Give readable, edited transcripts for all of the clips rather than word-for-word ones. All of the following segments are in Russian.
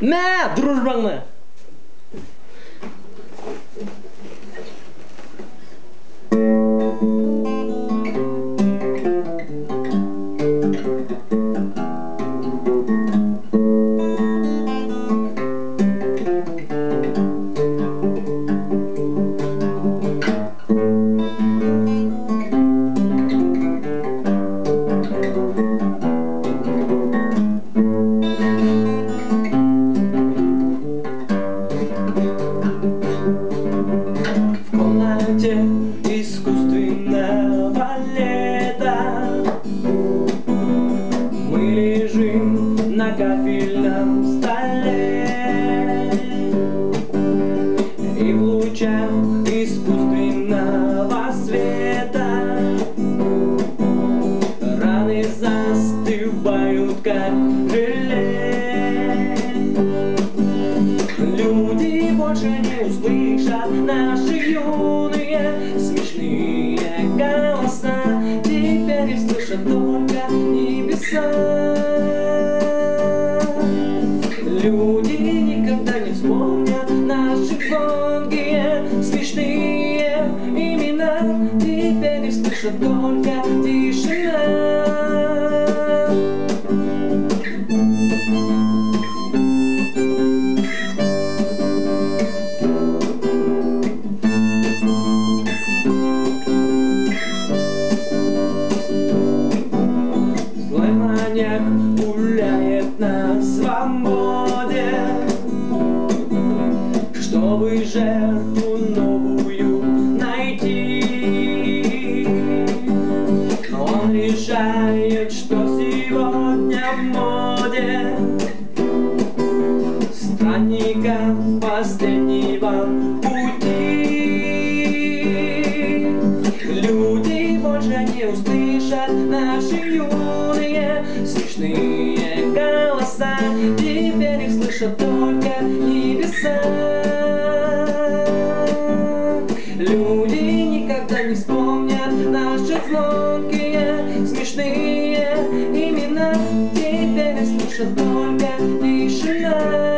Мә, дружбаңны! Искусственного лета мы лежим на кафельном столе, и в лучах искусственного света раны застывают, как желе. Люди больше не услышат наши юные смешные голоса, теперь их слышат только небеса. Люди никогда не вспомнят наши звонкие смешные имена, теперь их слышат только тишина. Гуляет на свободе, чтобы жертву новую найти. Но он решает, что сегодня в моде странника последнего пути. Люди больше не услышат наши юные смешные голоса, теперь их слышат только небеса. Люди никогда не вспомнят наши звонкие смешные имена, теперь их слышат только тишина.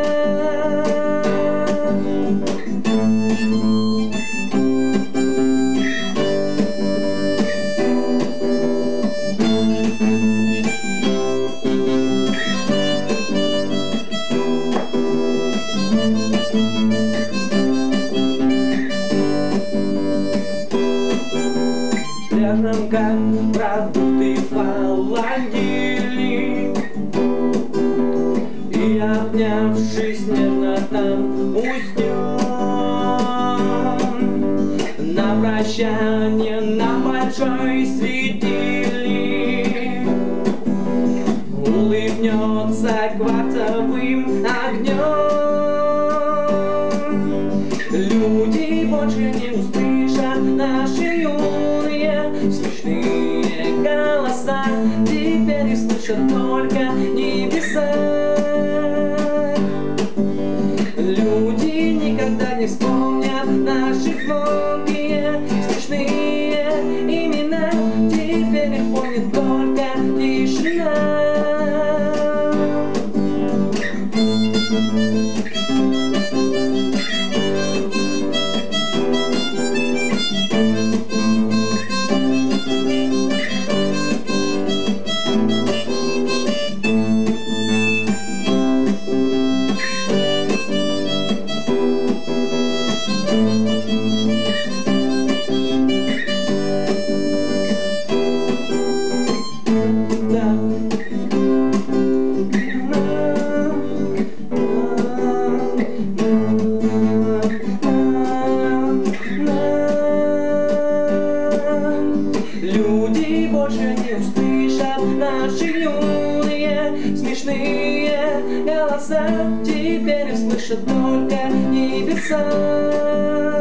Пляжем, как продукты в холодильник, и, обнявшись, нежно там уснем. На прощание на большой светильник улыбнется кварцевым огнем. Люди больше не услышат наши юные смешные голоса, теперь их слышат только небеса. Люди никогда не вспомнят наши звонкие смешные имена, теперь их помнит только тишина. Люди больше не услышат наши юные смешные голоса, теперь их слышат только небеса.